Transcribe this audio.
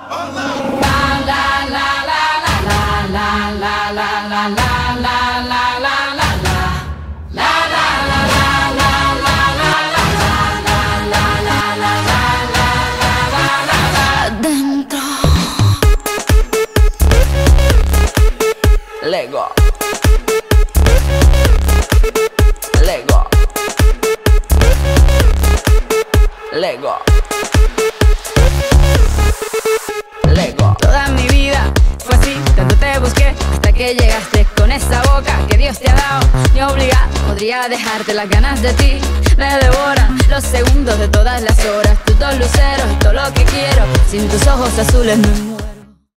Lego. Lego. Lego. Lego. Toda mi vida fue así, tanto te busqué hasta que llegaste con esa boca que Dios te ha dado. Ni obligado podría dejarte, las ganas de ti me devoran los segundos de todas las horas. Tus dos luceros y todo lo que quiero, sin tus ojos azules me muero.